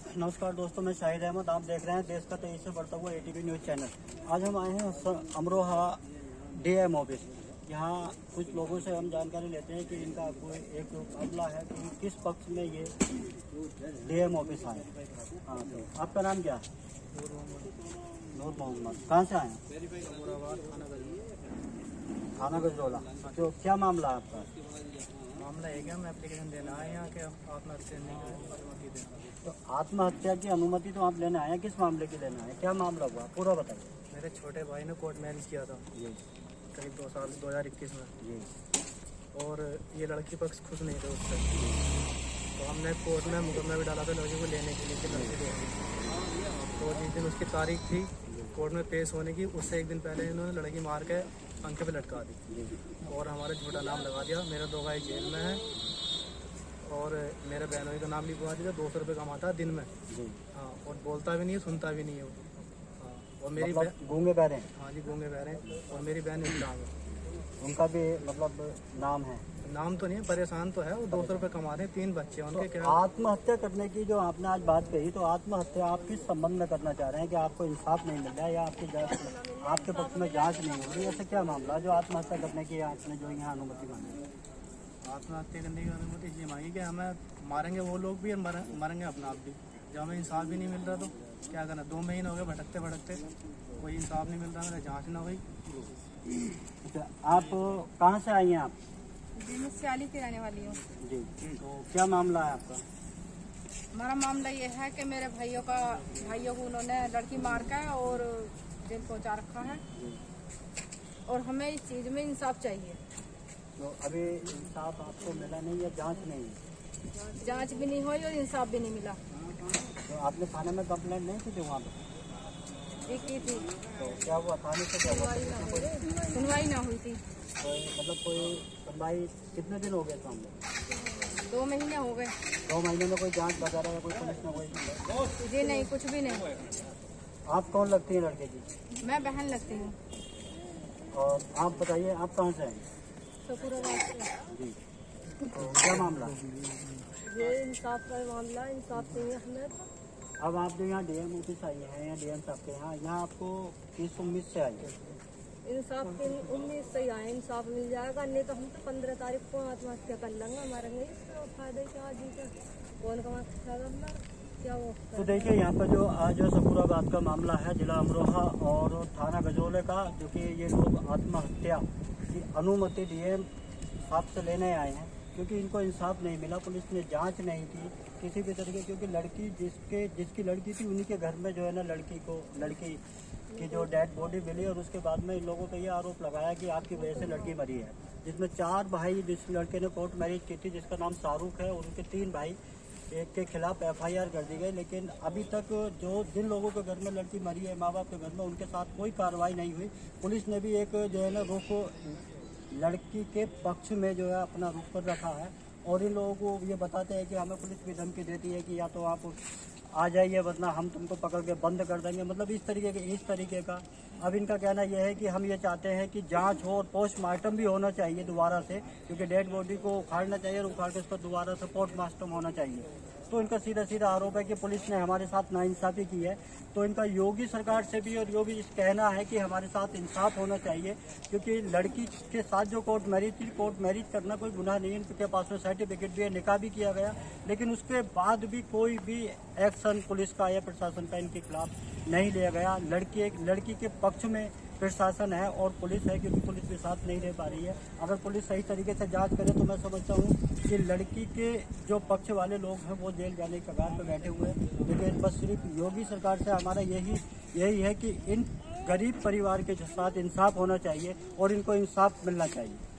नमस्कार दोस्तों, मैं शाहिद अहमद। आप देख रहे हैं देश का तेजी से बढ़ता हुआ एटीवी न्यूज़ चैनल। आज हम आए हैं अमरोहा डीएम ऑफिस। यहाँ कुछ लोगों से हम जानकारी लेते हैं कि इनका कोई एक मामला है कि किस पक्ष में ये डीएम ऑफिस आए। हाँ, तो आपका नाम क्या है? नूर मोहम्मद। कहाँ से आए हैं? थाना गजरोला। तो क्या मामला है आपका? मामला है कि हम एप्लीकेशन देना है यहाँ के आत्महत्या अनुमति देना। तो आत्महत्या की अनुमति तो आप लेने आए हैं, किस मामले की लेना है? क्या मामला हुआ पूरा बताइए। मेरे छोटे भाई ने कोर्ट मैरिज किया था जी करीब 2 साल 2021 में जी। और ये लड़की पक्ष खुश नहीं थे उससे, तो हमने कोर्ट में मुकदमा भी डाला था लड़की को लेने के लिए कि लड़की देगी। तो जिस दिन उसकी तारीख थी कोर्ट में पेश होने की, उससे एक दिन पहले इन्होंने लड़की मार के पंखे पे लटका दी और हमारा झूठा नाम लगा दिया। मेरे 2 भाई जेल में हैं और मेरे बहनों का नाम लिखवा दिया। 200 रुपये कमाता है दिन में। हाँ, और बोलता भी नहीं है, सुनता भी नहीं है वो। हाँ, और मेरी गूंगे बहरे हैं। हाँ जी, गूंगे बहरे हैं। और मेरी बहन इस्लाम है, उनका भी मतलब नाम है? नाम तो नहीं है, परेशान तो है। वो 200 रुपये कमा रहे हैं, 3 बच्चे हैं उनके। तो क्या आत्महत्या करने की जो आपने आज बात कही, तो आत्महत्या आप किस संबंध में करना चाह रहे हैं कि आपको इंसाफ नहीं मिल रहा है या आपके पक्ष में जांच नहीं हो रही, ऐसा क्या मामला जो आत्महत्या करने की आपने जो यहाँ अनुमति मांगी? आत्महत्या करने की अनुमति इसलिए मांगी कि हमें मारेंगे वो लोग भी और मरेंगे अपना आप भी। जब हमें इंसाफ भी नहीं मिल रहा तो क्या करना। 2 महीने हो गए भटकते भटकते, कोई इंसाफ नहीं मिल रहा, मेरा जाँच ना हुई। अच्छा, आप कहाँ से आई हैं आप? जी, मैं सियाली की रहने वाली हूँ। जी, तो क्या मामला है आपका? हमारा मामला ये है कि मेरे भाइयों को उन्होंने लड़की मार के और जेल पहुँचा रखा है और हमें इस चीज़ में इंसाफ चाहिए। तो अभी इंसाफ आपको मिला नहीं या जांच नहीं है? जांच भी नहीं हुई और इंसाफ भी नहीं मिला। तो आपने थाने में कंप्लेंट नहीं की थी वहाँ पे? की थी। तो क्या हुआ थाने से? क्या हुआ? सुनवाई ना हुई थी। तो मतलब कोई सुनवाई कितने दिन हो गए सामने? 2 महीने हो गए। 2 महीने में कोई जांच वगैरह या कोई पुलिस में कोई? जी नहीं, कुछ भी नहीं। आप कौन लगती है लड़के की? मैं बहन लगती हूँ। और आप बताइए, आप कहाँ से हैं? जी, तो क्या मामला? ये इंसाफ का मामला, इंसाफ चाहिए हमें। अब आप जो यहाँ डीएम ऑफिस आई हैं या डीएम साहब के यहाँ आपको किस उम्मीद से आई है? इंसाफ की उम्मीद से ही आए, इंसाफ मिल जाएगा। नहीं तो हम तो 15 तारीख को आत्महत्या कर लेंगे, मरेंगे। इसका फायदा क्या जी का? कौन कमा क्या वो? तो देखिए, यहाँ पर जो आज सफूराबाद का मामला है, जिला अमरोहा और थाना गजरोले का, जो कि ये लोग आत्महत्या की अनुमति डीएम साहब से लेने आए हैं क्योंकि इनको इंसाफ नहीं मिला। पुलिस ने जांच नहीं की किसी भी तरीके, क्योंकि लड़की जिसकी लड़की थी उन्हीं के घर में जो है ना लड़की की जो डेड बॉडी मिली और उसके बाद में इन लोगों पे ये आरोप लगाया कि आपकी वजह से लड़की मरी है। जिसमें 4 भाई जिस लड़के ने कोर्ट मैरिज की थी, जिसका नाम शाहरुख है, और उनके 3 भाई, एक के खिलाफ FIR कर दी गई। लेकिन अभी तक जिन लोगों के घर में लड़की मरी है, माँ बाप के घर में, उनके साथ कोई कार्रवाई नहीं हुई। पुलिस ने भी एक जो है ना रुख लड़की के पक्ष में जो है अपना रुख कर रखा है और इन लोगों को ये बताते हैं कि हमें पुलिस भी धमकी देती है कि या तो आप आ जाइए वरना हम तुमको पकड़ के बंद कर देंगे। मतलब इस तरीके का। अब इनका कहना यह है कि हम ये चाहते हैं कि जांच हो और पोस्टमार्टम भी होना चाहिए दोबारा से, क्योंकि डेड बॉडी को उखाड़ना चाहिए और उखाड़ के उसको दोबारा से पोस्टमार्टम होना चाहिए। तो इनका सीधा आरोप है कि पुलिस ने हमारे साथ नाइंसाफी की है। तो इनका योगी सरकार से भी और योगी कहना है कि हमारे साथ इंसाफ होना चाहिए, क्योंकि लड़की के साथ जो कोर्ट मैरिज थी, कोर्ट मैरिज करना कोई गुनाह नहीं है। इनके पास में सर्टिफिकेट भी है, निकाह भी किया गया, लेकिन उसके बाद भी कोई भी एक्शन पुलिस का या प्रशासन का इनके खिलाफ नहीं लिया गया। लड़की के पक्ष में प्रशासन है और पुलिस है, क्योंकि पुलिस भी साथ नहीं दे पा रही है। अगर पुलिस सही तरीके से जांच करे तो मैं समझता हूँ कि लड़की के जो पक्ष वाले लोग हैं वो जेल जाने के कगार पर बैठे हुए हैं। लेकिन बस सिर्फ योगी सरकार से हमारा यही है कि इन गरीब परिवार के साथ इंसाफ होना चाहिए और इनको इंसाफ मिलना चाहिए।